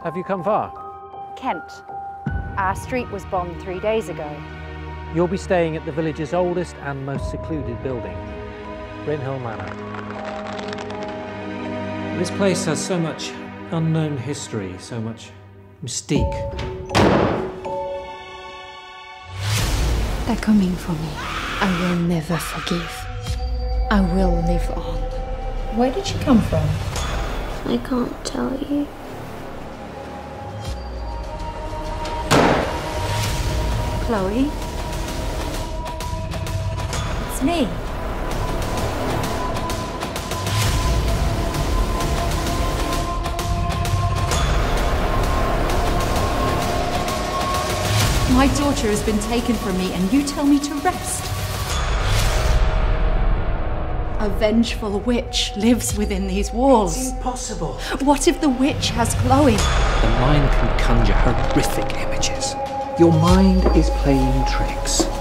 Have you come far? Kent. Our street was bombed 3 days ago. You'll be staying at the village's oldest and most secluded building, Brynhill Manor. This place has so much unknown history, so much mystique. They're coming for me. I will never forgive. I will live on. Where did she come from? I can't tell you. Chloe? It's me. My daughter has been taken from me and you tell me to rest. A vengeful witch lives within these walls. It's impossible. What if the witch has Chloe? The mind can conjure horrific images. Your mind is playing tricks.